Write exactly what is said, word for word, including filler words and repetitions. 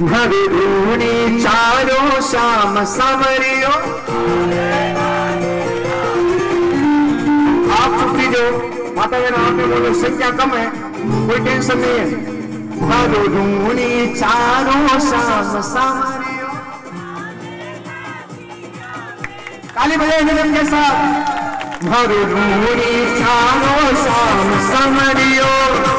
भरूनी चारों शाम समरियो। आप चुप कीजिए, माता के नाम में बोलो, संख्या कम है, कोई टेंशन नहीं है। भरूनी चारों शाम समरियो। ताली बजाए निगम के साथ। भरूनी चारों शाम समरियो।